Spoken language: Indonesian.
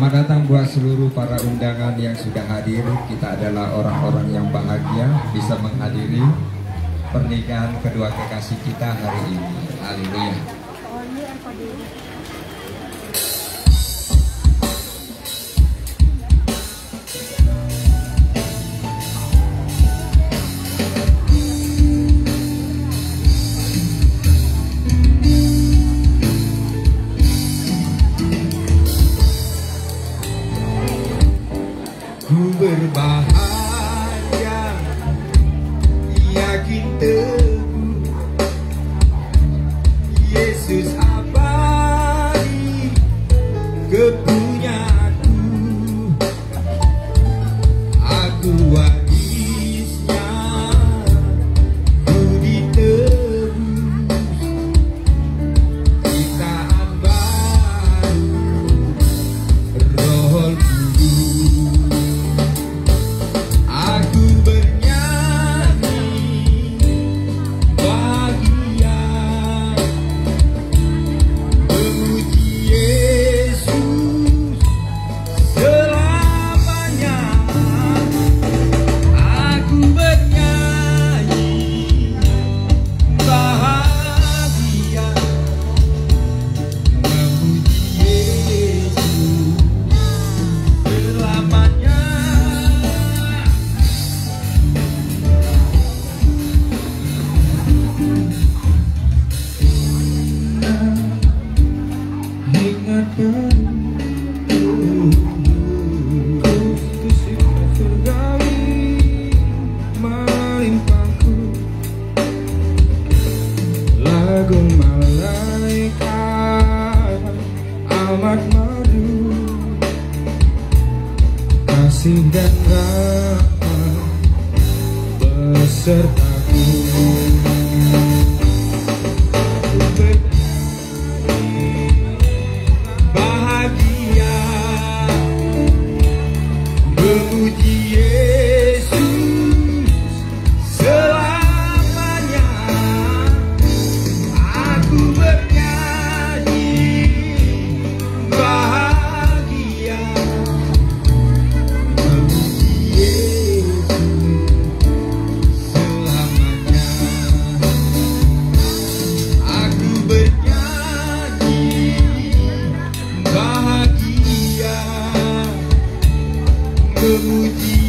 Selamat datang buat seluruh para undangan yang sudah hadir. Kita adalah orang-orang yang bahagia bisa menghadiri pernikahan kedua kekasih kita hari ini. Haleluya. Ku berbahagia, yakin teguh, Yesus abadi kepunyaku. Aku warisnya, ku ditebus, ciptaan baru, Roh Kudus. Aku bernyanyi bahagia, memuji Yesus selamanya. Aku bernyanyi bahagia, memuji Yesus selamanya. Ingat Kristus surgawi melimpahku, lagu malaikat amat merdu, kasih dan rahmat besertaku. Bahagia, memuji Yesus selamanya. Aku bernyanyi bahagia, memuji Yesus selamanya. Aku bernyanyi bahagia, memuji